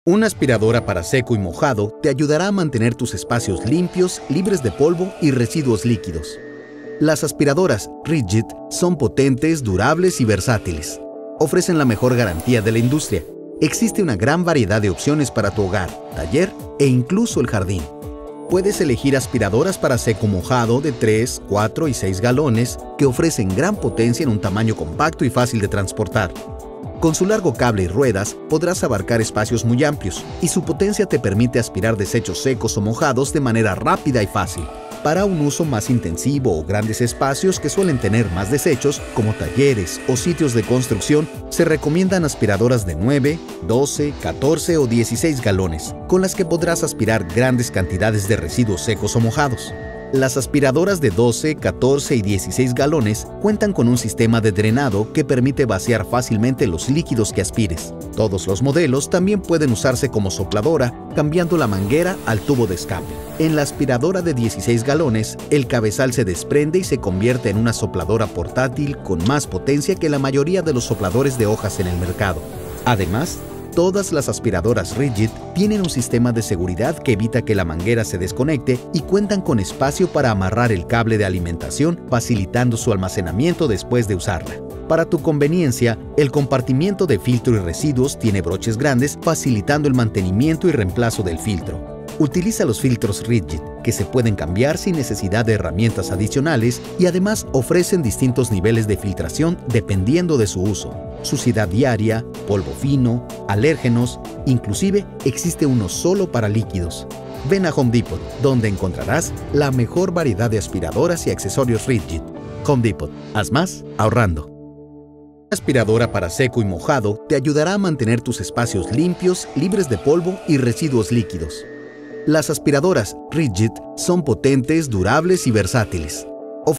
Una aspiradora para seco y mojado te ayudará a mantener tus espacios limpios, libres de polvo y residuos líquidos. Las aspiradoras Ridgid son potentes, durables y versátiles. Ofrecen la mejor garantía de la industria. Existe una gran variedad de opciones para tu hogar, taller e incluso el jardín. Puedes elegir aspiradoras para seco mojado de 3, 4 y 6 galones que ofrecen gran potencia en un tamaño compacto y fácil de transportar. Con su largo cable y ruedas podrás abarcar espacios muy amplios y su potencia te permite aspirar desechos secos o mojados de manera rápida y fácil. Para un uso más intensivo o grandes espacios que suelen tener más desechos, como talleres o sitios de construcción, se recomiendan aspiradoras de 9, 12, 14 o 16 galones, con las que podrás aspirar grandes cantidades de residuos secos o mojados. Las aspiradoras de 12, 14 y 16 galones cuentan con un sistema de drenado que permite vaciar fácilmente los líquidos que aspires. Todos los modelos también pueden usarse como sopladora, cambiando la manguera al tubo de escape. En la aspiradora de 16 galones, el cabezal se desprende y se convierte en una sopladora portátil con más potencia que la mayoría de los sopladores de hojas en el mercado. Además, todas las aspiradoras Ridgid tienen un sistema de seguridad que evita que la manguera se desconecte y cuentan con espacio para amarrar el cable de alimentación, facilitando su almacenamiento después de usarla. Para tu conveniencia, el compartimiento de filtro y residuos tiene broches grandes, facilitando el mantenimiento y reemplazo del filtro. Utiliza los filtros Ridgid, que se pueden cambiar sin necesidad de herramientas adicionales y además ofrecen distintos niveles de filtración dependiendo de su uso. Suciedad diaria, polvo fino, alérgenos, inclusive existe uno solo para líquidos. Ven a Home Depot, donde encontrarás la mejor variedad de aspiradoras y accesorios Ridgid. Home Depot, haz más ahorrando. Una aspiradora para seco y mojado te ayudará a mantener tus espacios limpios, libres de polvo y residuos líquidos. Las aspiradoras Ridgid son potentes, durables y versátiles.